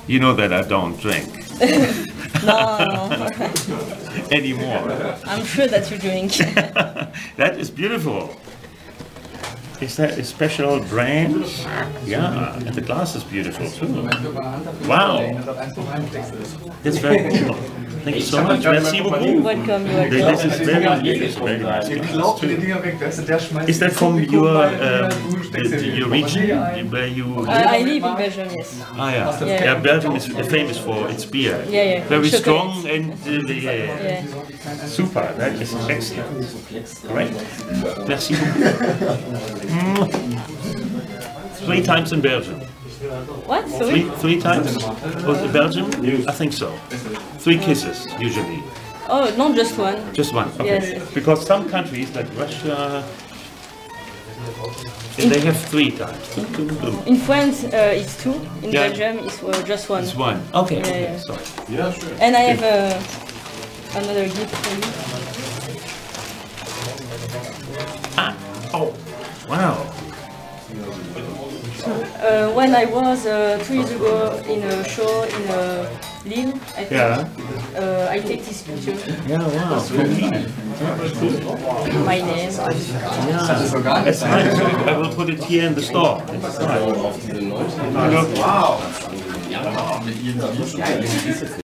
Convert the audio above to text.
You know that I don't drink No, anymore. I'm sure that you drink. That is beautiful. Is that a special brand? Yeah, and the glass is beautiful too. Wow, that's very cool. Thank you so much. Merci beaucoup. Welcome, you are This is very nice. Is that from your region where you? I live in Belgium, yes. Ah, yeah. Yeah. Yeah, Belgium is famous for its beer. Yeah. Very Chocolate. strong and yeah. Yeah. Super. That is excellent. Great. Merci beaucoup. 3 times in Belgium. What? Sorry? Three times? Was it Belgium? I think so. 3 kisses usually. Oh, no, just one. Just one. Okay. Yes. Because some countries like Russia, they have 3 times. In France, it's 2. In Yeah. Belgium, it's just one. It's 1. Okay. Yeah, Okay. yeah. Sorry. And I have another gift for you. Ah. Oh. Wow. When I was 2 years ago in a show in Lille, I think, Yeah. I take this picture. Yeah. Wow. For me. My name. Yeah. That's nice. I will put it here in the store. It's nice. Wow.